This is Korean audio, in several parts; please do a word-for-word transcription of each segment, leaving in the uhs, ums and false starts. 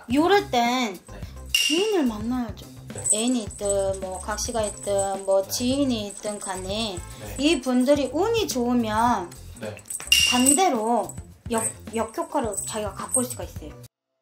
요럴 땐 네. 지인을 만나야죠. 네. 애인이 있든 뭐 각시가 있든 뭐 네. 지인이 있든 간에 네. 이 분들이 운이 좋으면 네. 반대로 역, 네. 역효과를 자기가 갖고 올 수가 있어요.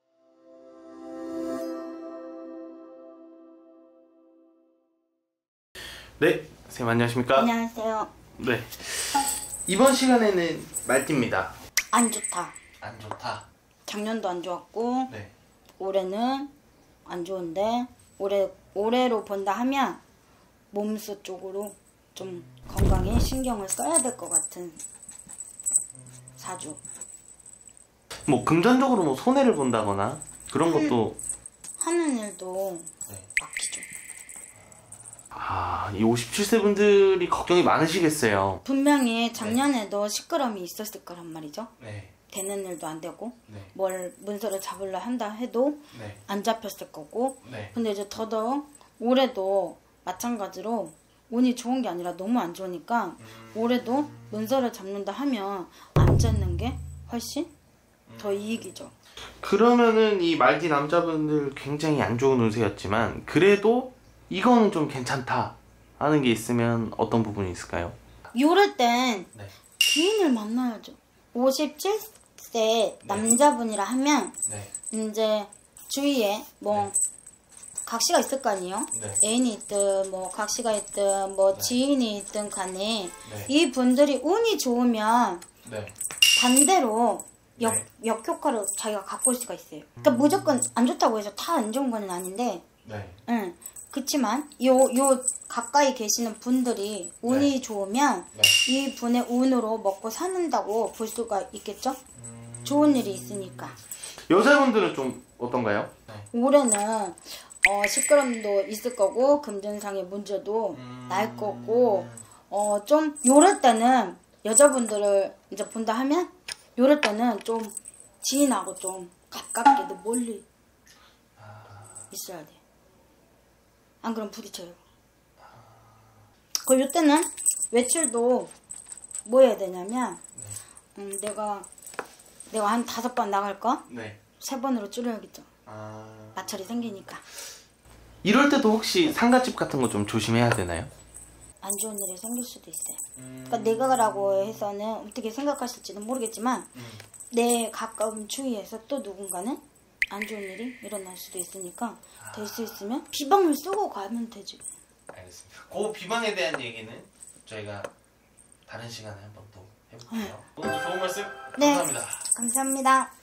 네, 선생님 안녕하십니까? 안녕하세요. 네. 이번 시간에는 말띠입니다. 안 좋다. 안 좋다. 작년도 안 좋았고 네. 올해는 안 좋은데 올해 올해로 본다 하면 몸수 쪽으로 좀 건강에 신경을 써야 될 것 같은 사주. 뭐 금전적으로 뭐 손해를 본다거나 그런 것도 하는 일도 네. 막히죠. 아, 이 오십칠 세 분들이 걱정이 많으시겠어요. 분명히 작년에도 시끄러움이 있었을 거란 말이죠. 네. 되는 일도 안 되고 네. 뭘 문서를 잡으려 한다 해도 네. 안 잡혔을 거고. 네. 근데 이제 더더욱 올해도 마찬가지로 운이 좋은 게 아니라 너무 안 좋으니까 음... 올해도 문서를 잡는다 하면 안 잡는 게 훨씬 더 이익이죠. 그러면은 이 말띠 남자분들 굉장히 안 좋은 운세였지만 그래도 이거는 좀 괜찮다 하는 게 있으면 어떤 부분이 있을까요? 요럴 땐 네. 지인을 만나야죠. 오십칠 세 남자분이라 하면 네. 이제 주위에 뭐 네. 각시가 있을 거 아니에요? 네. 애인이 있든 뭐 각시가 있든 뭐 네. 지인이 있든 간에 네. 이 분들이 운이 좋으면 네. 반대로 역, 네. 역효과를 자기가 갖고 올 수가 있어요. 그러니까 음... 무조건 안 좋다고 해서 다 안 좋은 건 아닌데 네. 응. 그치만 요, 요 가까이 계시는 분들이 운이 네. 좋으면 네. 이 분의 운으로 먹고 사는다고 볼 수가 있겠죠? 음... 좋은 일이 있으니까. 여자분들은 좀 어떤가요? 네. 올해는 어, 시끄럼도 있을 거고 금전상의 문제도 음... 날 거고 어, 좀 요럴 때는 여자분들을 이제 본다 하면 요럴 때는 좀 지인하고 좀 가깝게도 멀리 있어야 돼. 안 그럼 부딪혀요. 그리고 이때는 외출도 뭐 해야 되냐면 음, 내가 내가 한 다섯 번 나갈까? 네. 세 번으로 줄여야겠죠. 아... 마찰이 생기니까. 이럴 때도 혹시 상가집 같은 거 좀 조심해야 되나요? 안 좋은 일이 생길 수도 있어요. 음... 그러니까 내가라고 해서는 어떻게 생각하실지는 모르겠지만 음... 내 가까운 주위에서 또 누군가는 안 좋은 일이 일어날 수도 있으니까 아... 될 수 있으면 비방을 쓰고 가면 되지. 알겠습니다. 그 비방에 대한 얘기는 저희가 다른 시간에 한번 또 해볼게요. 오늘도 좋은 말씀 네. 감사합니다. 감사합니다.